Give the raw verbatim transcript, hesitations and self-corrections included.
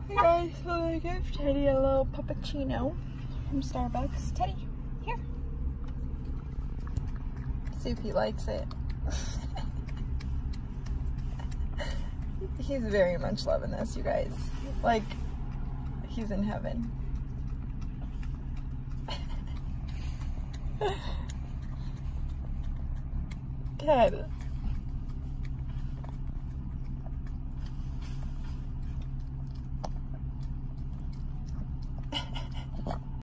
Hey guys, so I gave Teddy a little Puppocino from Starbucks. Teddy, here. See if he likes it. He's very much loving this, you guys. Like, he's in heaven. Good.